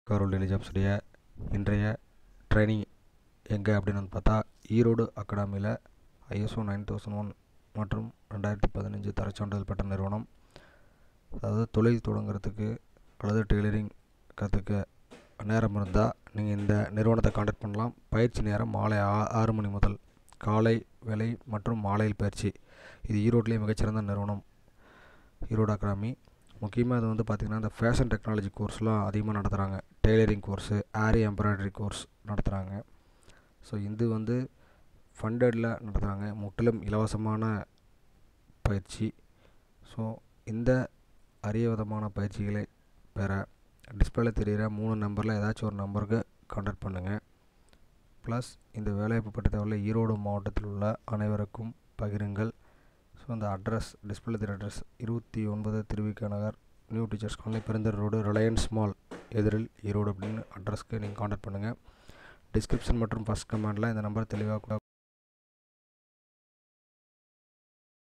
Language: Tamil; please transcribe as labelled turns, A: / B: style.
A: கவர்மெண்ட் டெய்லி ஜாப்ஸுடைய இன்றைய ட்ரைனிங் எங்கே அப்படின்னு வந்து பார்த்தா ஈரோடு அகாடமியில் ISO 9001 மற்றும் 2015 தரச்சான்றிதழ் பெற்ற நிறுவனம். அதாவது தொழில் தொடங்குறதுக்கு அல்லது டெய்லரிங் கற்றுக்க நேரம் இருந்தால் நீங்கள் இந்த நிறுவனத்தை காண்டாக்ட் பண்ணலாம். பயிற்சி நேரம் மாலை 6 மணி முதல். காலை வேலை மற்றும் மாலையில் பயிற்சி. இது ஈரோட்லேயே மிகச்சிறந்த நிறுவனம் ஈரோடு அகாடமி. முக்கியமாக அது வந்து பார்த்திங்கன்னா இந்த ஃபேஷன் டெக்னாலஜி கோர்ஸ்லாம் அதிகமாக நடத்துகிறாங்க. டெய்லரிங் கோர்ஸு, ஆரி எம்ப்ராய்டரி கோர்ஸ் நடத்துகிறாங்க. ஸோ இது வந்து ஃபண்டடில் நடத்துகிறாங்க. முற்றிலும் இலவசமான பயிற்சி. ஸோ இந்த அரிய விதமான பயிற்சிகளை பெற டிஸ்பிளேல தெரிகிற 3 நம்பரில் ஏதாச்சும் ஒரு நம்பருக்கு கான்டாக்ட் பண்ணுங்கள். ப்ளஸ் இந்த வேலைவாய்ப்பு பற்றி தகவலை ஈரோடு மாவட்டத்தில் உள்ள அனைவருக்கும் பகிருங்கள். ஸோ அந்த அட்ரஸ் டிஸ்பிளே தெரிகிற address 29 Thiruvika Nagar, new teachers colony, பெருந்தர் ரோடு, ரிலையன்ஸ் மால் எதிரில் ஈரோடு அப்படின்னு அட்ரஸ்க்கு நீங்கள் கான்டாக்ட் பண்ணுங்கள். டிஸ்கிரிப்ஷன் மற்றும் ஃபஸ்ட் கமெண்டில் இந்த நம்பர் தெளிவாக